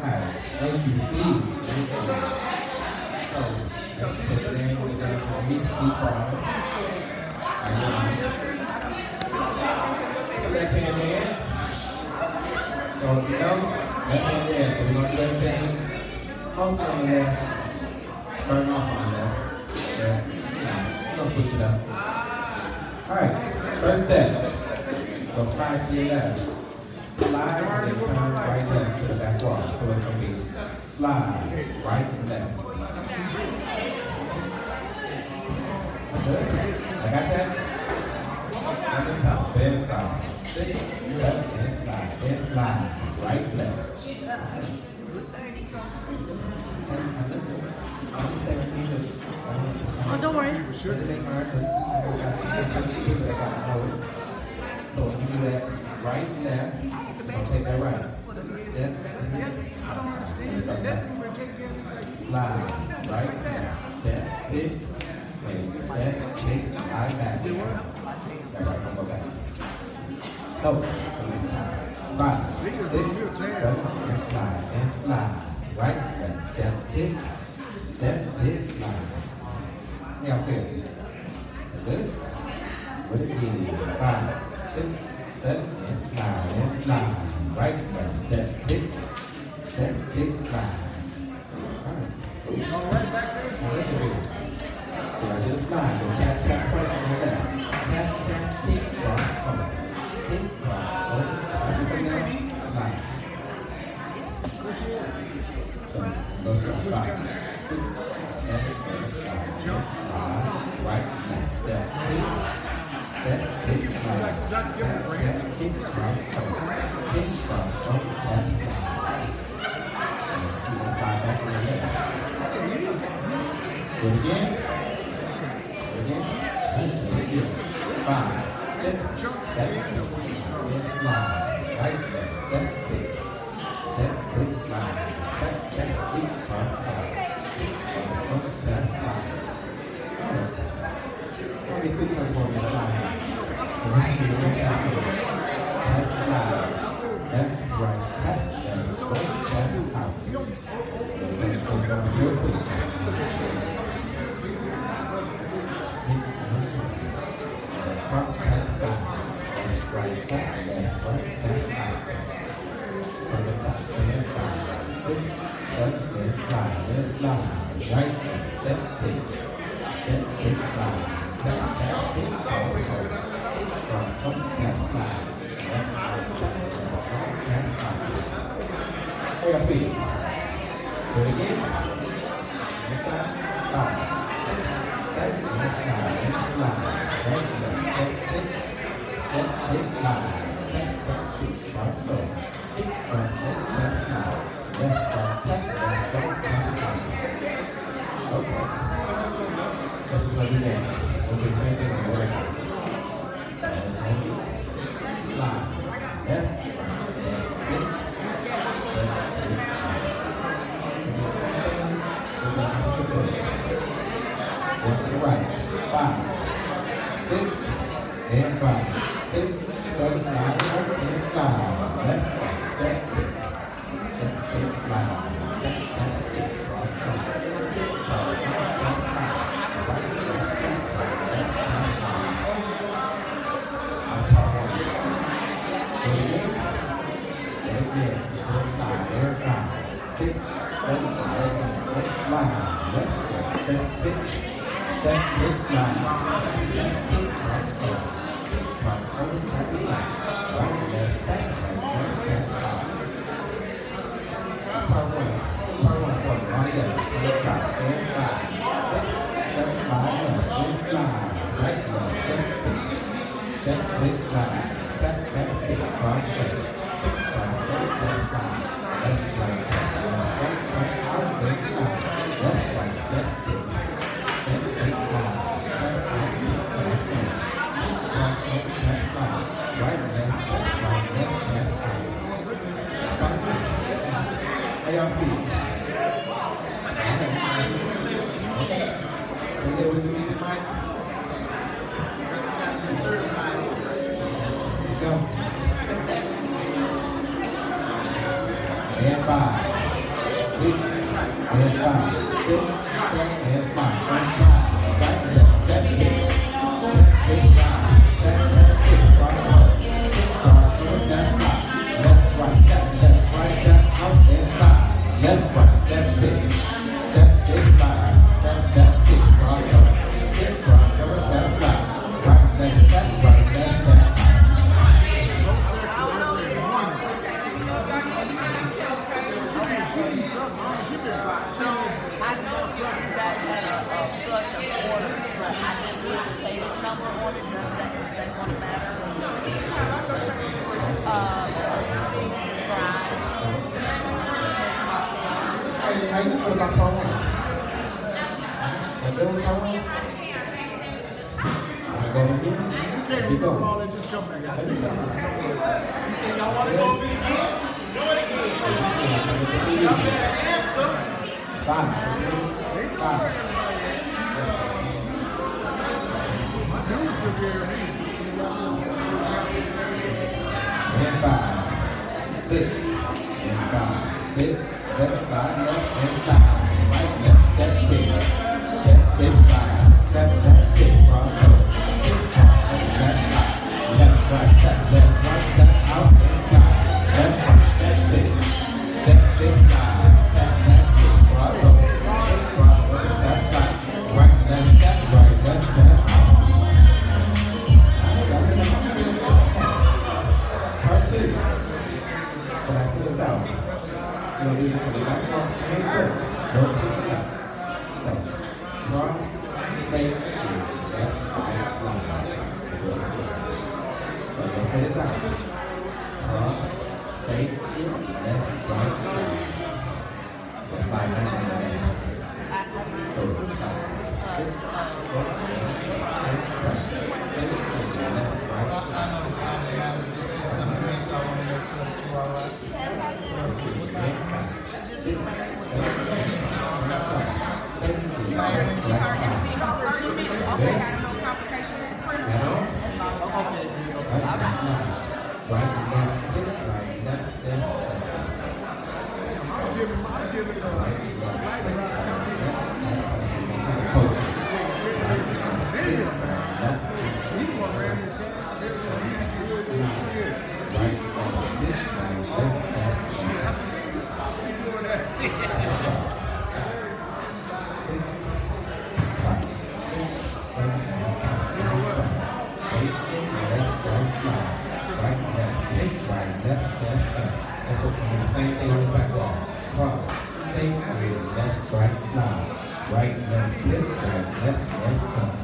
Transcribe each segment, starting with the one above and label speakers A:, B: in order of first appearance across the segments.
A: Alright, thank you. So, let's sit there and we're going to Meeps beat ball. So left hand dance. So if you know, left hand dance. So we're going to do everything. Most on the left. Starting off on the left. Yeah. We're going to switch it up. Alright, first step. Go slide to your left. Slide and then turn right left to the back wall. So it's going to be slide, right and left. Good. I got that? At the top. Then 5, 6, 7, and slide. Then slide, right, left.
B: Oh, don't worry.
A: So when you do that right, left, don't take that right. Left, slide, right, step, sit, and step, chase, slide back. Right, go back. So, 5, 6, 7, and slide, right, left, step, tick, slide. Yeah, feel good. What is it? 5, 6, 7, and slide, right, left, step, tick, slide. All right, back there. So I did a slide. Go tap, tap first on the left. Tap, tap, kick, cross, over. Kick, cross, over. Everybody else, slide. So, go step 5, 6, 7, and slide, right, left, step, tick, slide. Tap, tap, kick, cross, over. Kick, cross, over, tap, slide. Slide back on the left. Do it again. 5, 6, 7, and slide. Right, left, step, tick, slide. Tap, tap, kick, cross, out. Kick, cross, over, tap, slide. Only 2 points for me, slide. The rest of the way out. Tap, slide. Left, right, tap, left, go, tap, out. So real quick. Cross, tap, slide. Right, tap, left, right, tap, out. From the top, and 5, 6, 7, and slide. Then slide. Right, step, tick, slide. Tap, tap, kick, cross, over. Cross, up, tap, slide. Left, right, tap, out. Hold your feet. Do it again. Next time. 5, 6, 7, and slide. Right, left, step, tick, slide. Tap, tap, kick, cross, over. Kick, cross, over, tap, slide. Left, right, tap, left, right, tap, out. Okay. That's what we do next. Okay, same thing on the right. Slide. Left, right, step, tick, one to the right. 5, 6, and 5, 6, 7, slide, and slide. Left, right, step, tick, slide. Tap, tap, kick, cross, over. Cross, tap, slide. Right, left, tap, left, tap, that's part 1. Do it again. Just slide. There, 5, 6, 7, slide, and slide. Left, right, step, tick, slide. Tap, kick, cross, over. Cross, over, tap, slide. Right, left, tap, right, tap, out. That's part 1. Part 1 for me. All together. Left side. There, 5, 6, 7, slide, left, then slide. Right, left, step, tick, slide. Tap, tap, kick, cross, over. Cross, over, tap, slide. Left, right, tap, right, tap, out, then slide. Left, right, step, tick, slide. Tap, tap, kick, cross, over. Cross, over, tap, slide. Right, left, tap, out. How y'all feel? Okay. Are you there with the music, Mike? Certified. Here we go. And 5, 6, and 5, 6, 7, and 5, and 5, right, left, step, kick, kick, 5, step, kick, cross, left, right, tap, out, and side, left, right, step, kick, 5, step, kick, cross, kick, cross, left, side, right, left, tap, right, left, tap.
B: I know you guys had a flush of orders, but I didn't put the table number on it. Does that want to matter? Things and fries.
A: How you feel about Paul? You doing Paul? I go again? You go.
C: Just jump back out.
A: You
C: say y'all want to go over it again? Do it again. Y'all better answer.
A: 5, 5. And 5, 6, and 5, 6, 7, 5, left, and 5, right, left, step, kick, 5, step, kick, cross, left, right, tap, out, and side, left, right, step, kick, 5, tap, kick, cross, tap, side, right, left, tap, out. Part 2. When I pull this out, you'll do this on the back cross, and good. No switching up. So, cross, fake, step, and slide. So, you'll pull this out. Cross, fake, left, right, slide. So, slide back in the back. So, it's 5, 6, 7, 8, press, fake, left, right, slide. Same thing on the back wall. Cross, take, left, right, slide. Right, left, tip, right, left, up.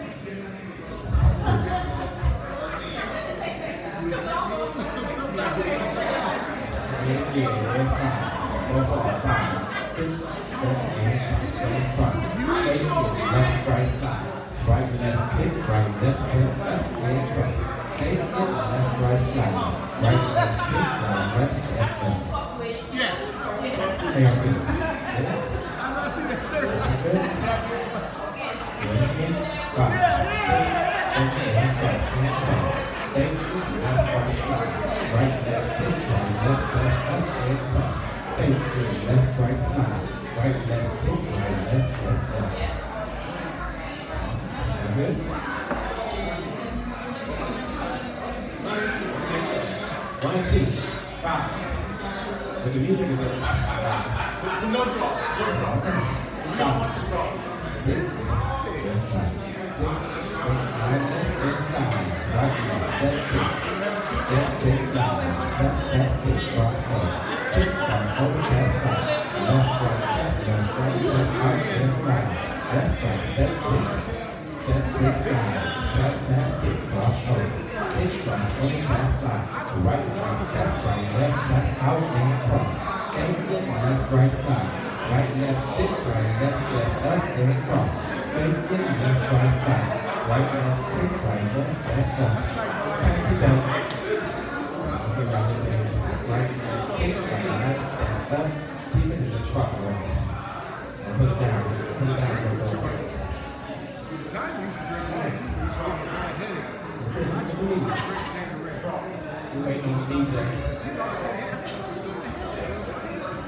A: Yeah, 5, 6, 7, 8, cross. Take, left, right, slide. Right, left, tip, right, left, and cross. Take, left, right, slide. Right, left, tip, right, left, up. Hey, I'm good. I'm not seeing that shirt. Good. Again. 5, 6, 7, 8, left, right, slide. Right, left, tip, right, left, up, and cross. 8, left, right, slide. Right, left, tip, right, left, up. Good. 1 and 2. 5. But the music is no draw. No draw. We don't want the draw. 6, 6, 9, and slide. Right, step, kick, slide. Tap, kick, cross, kick, cross, over, tap, slide. Left, right, tap, out, and slide. Left, right, step, kick, slide. Tap, kick, cross, over. Kick, cross, over, tap, slide. Right, tap, left, tap, out, and cross. Take it, left, right side. Right, left, tip, right, left, up, and cross. Take it, left, right side. Right, left, tip, right, left, up. Pass it down. Right, left, tip, right, left, up. Keep it in this cross over. And put it down. Put it down for those. You're waiting on the DJ.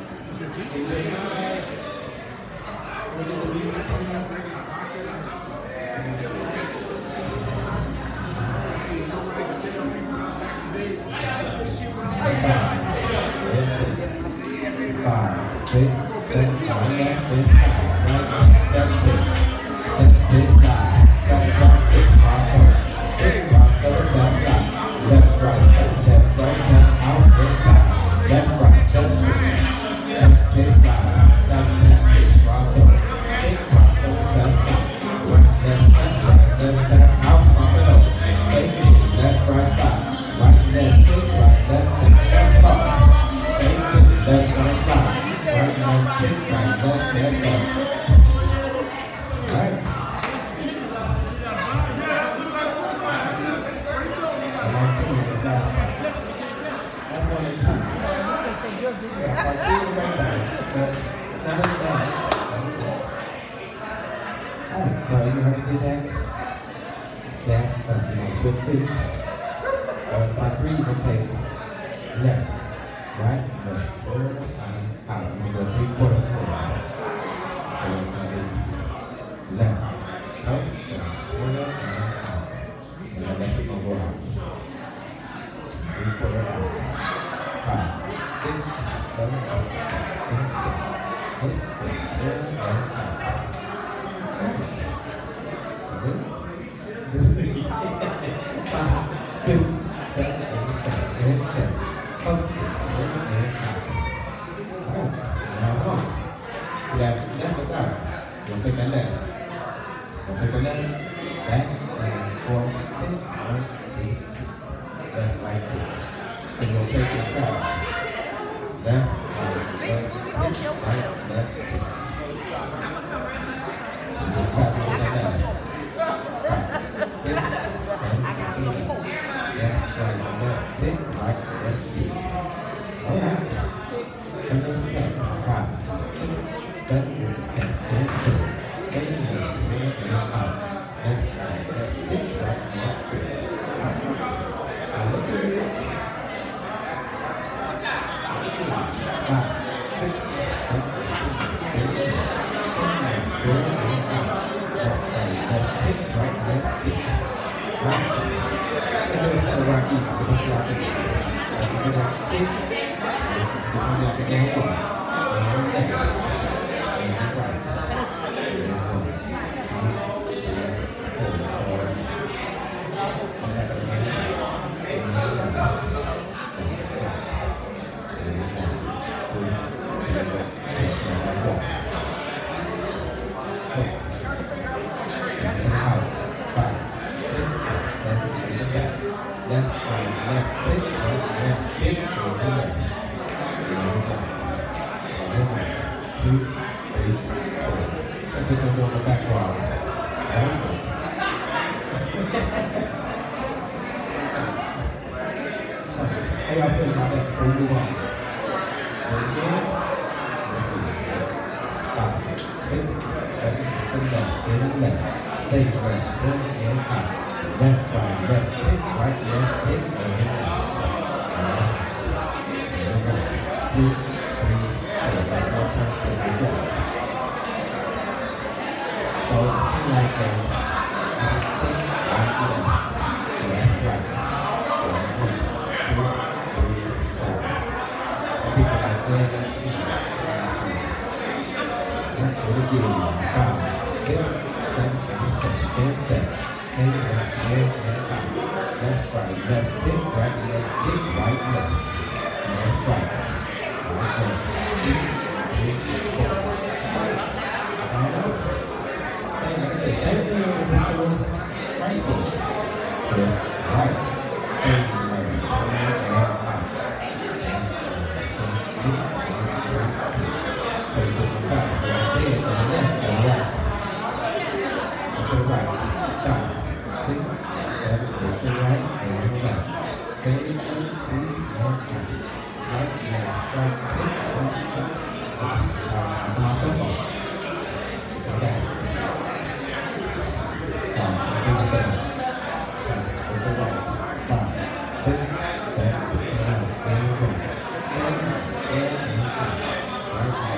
A: Right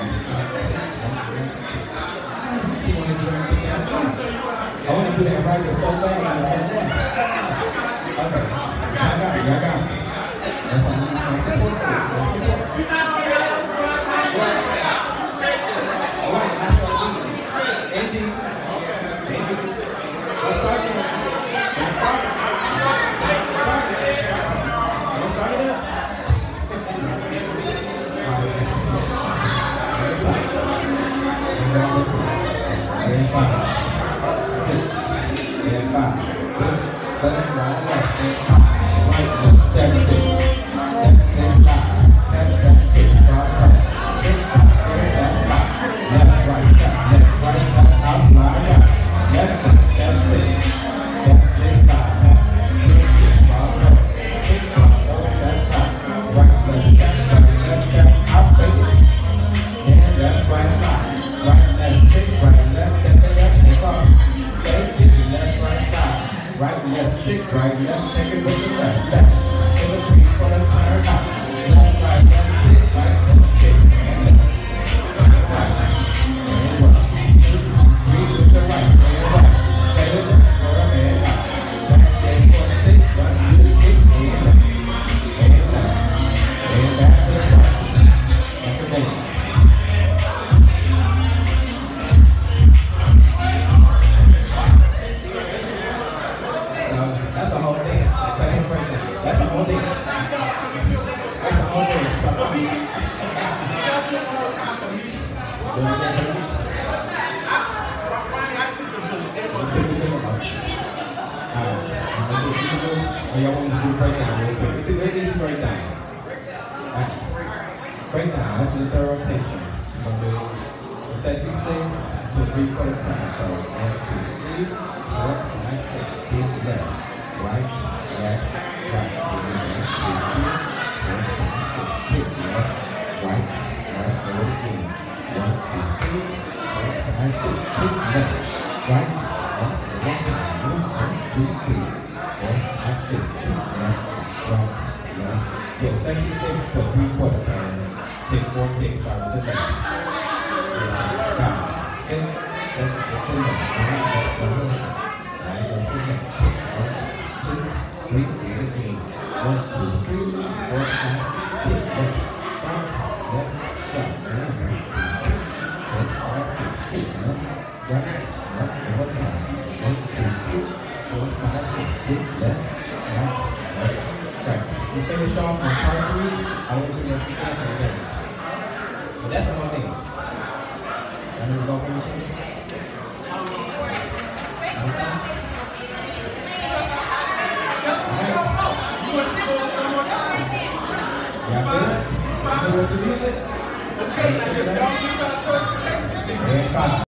A: bad. Okay. Y'all got it. That's what I'm support to. All right, that's what we do. Andy. Let's start it. Let's start it up. And 5, 6, and 5, 6, 7, 9, 8, and 5. Right, 17. That's 10, 5. That's 6, 5, 6, 5, 5. Left, right, tap, out, line, out. Left, 17. That's 10, 5, tap. 6, 5, that's 5. Right, left, tap, out, take it. And left, right, 5. Right, left, kick, right, left, and the left, and cross. Okay, kick it, left, right, 5. Right, left, kick, right, left, take it with the left, left. To the 3 for the turn out. Left, right, left, kick, right, left, kick, and left. Right, and one. 2, 3 with the right, and right. Take it left for the man out. Back, and for the 6, 1, 2, kick, and left. And left. And back to the right. That's the dance. That's the whole thing. Second breakdown. That's the whole thing. That's the whole thing. Y'all want to do breakdown real quick. It's a very easy breakdown. Right. Breakdown after the third rotation. We're going to do the sexy 6 to a 3/4 time. So 1, 2, 3, 4, 5, 6. Keep left. Right, left, right. 1, 2, 3, 4, 5, 6. Kick left, right, left. Go again. 1, 2, 3, 4, 5, 6. Kick left, right, left. 1, 2, 3, 4, 5, 6. Kick left, right, left. So sexy 6 to a 3/4 turn. Kick 4 kicks. Start with the left. 5, 6, 7, 8, 9, 3, 4, 5, 6, left, right, left, right, 1, 2, 3, 4, 5, 6, kick left, right, left, one time, 1, 2, 3, 4, 5, 6, kick left, right, left, right. You finish off on part 3. I don't think that's the last again. But that's the whole thing. I'm gonna go back. Y'all good? You with the music? Okay, now y'all get y'all certification.